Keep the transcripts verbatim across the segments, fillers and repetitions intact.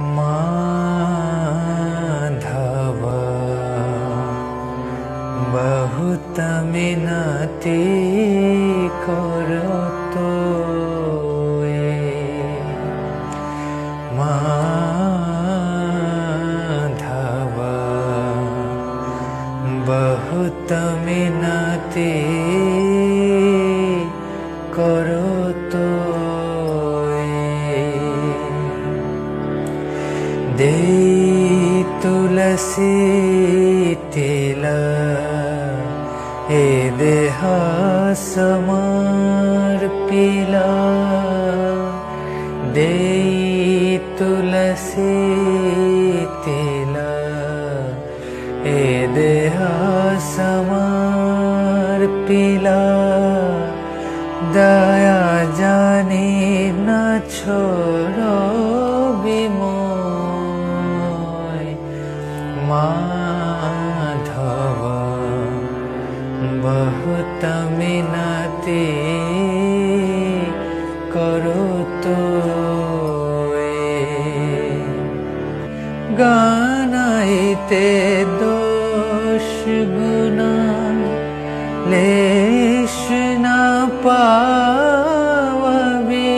माधव बहुत मिनती करो तो माधव बहुत मिनती करो तो दे तुलसी तिला ए देह समर्पिला दे तुलसी तिला ए देह समर्पिला दया जानी न छोड़ो विमोय माधव बहुत मिनती करो तो गानाइते दोष गुना लेश न पावबे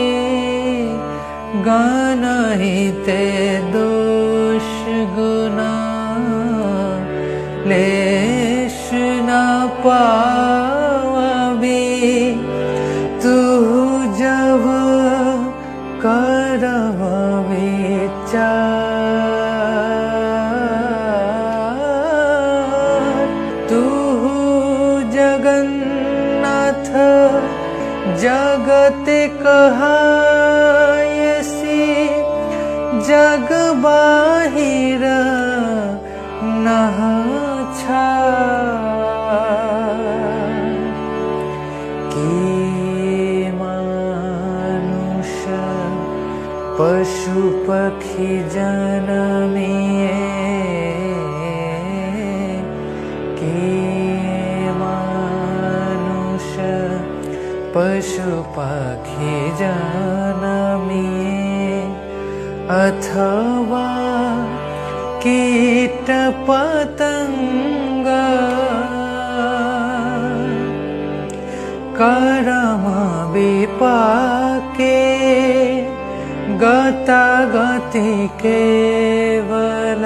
गानाइते दोष गुना लेश न पावबे तू जब करब विचार तू जगन्नाथ जगत कहायसी जग बाहिर नह कि मानुष पशु पक्षी जनमिए कि मानुष पशु पक्षी जनमिए अथवा कीट पतंग कर्म विपाके गता गति केवल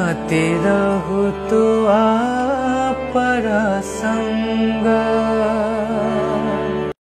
मति रहु तु पर संग।